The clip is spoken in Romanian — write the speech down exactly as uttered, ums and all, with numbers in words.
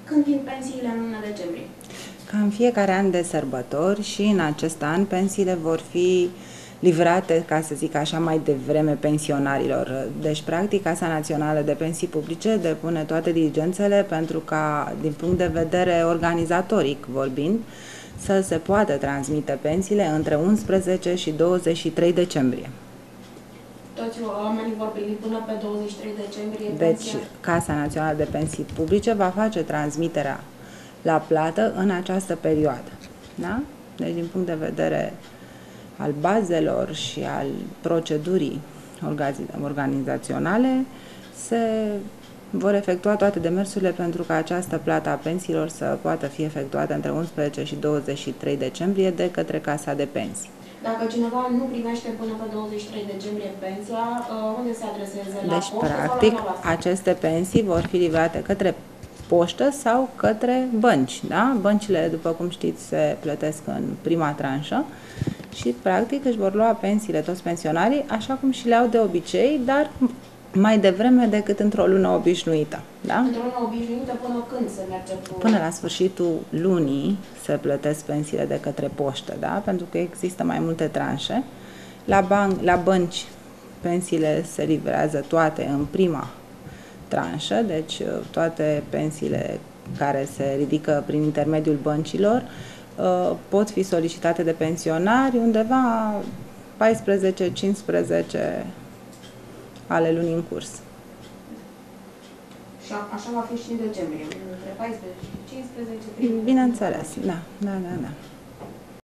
Când vin pensiile în luna decembrie? Ca în fiecare an de sărbători și în acest an pensiile vor fi livrate, ca să zic așa, mai devreme pensionarilor. Deci, practic, Casa Națională de Pensii Publice depune toate diligențele pentru ca, din punct de vedere organizatoric vorbind, să se poată transmite pensiile între unsprezece și douăzeci și trei decembrie. Toți oamenii vor primi până pe douăzeci și trei decembrie Deci, pensia? Casa Națională de Pensii Publice va face transmiterea la plată în această perioadă. Da? Deci, din punct de vedere al bazelor și al procedurii organizaționale, se vor efectua toate demersurile pentru ca această plată a pensiilor să poată fi efectuată între unsprezece și douăzeci și trei decembrie de către Casa de Pensii. Dacă cineva nu primește până pe douăzeci și trei decembrie pensia, unde se adresează? La Deci, poștă practic, sau la aceste pensii vor fi livrate către poștă sau către bănci. Da? Băncile, după cum știți, se plătesc în prima tranșă și, practic, își vor lua pensiile toți pensionarii, așa cum și le au de obicei, dar mai devreme decât într-o lună obișnuită. Da? Într-o lună obișnuită până când se merge cu... Până la sfârșitul lunii se plătesc pensiile de către poștă, da? Pentru că există mai multe tranșe. La, ban- la bănci pensiile se livrează toate în prima tranșă, deci toate pensiile care se ridică prin intermediul băncilor pot fi solicitate de pensionari undeva paisprezece cincisprezece ale lunii în curs. Și așa va fi și în decembrie, între paisprezece și cincisprezece. Bineînțeles, da, da, da, da.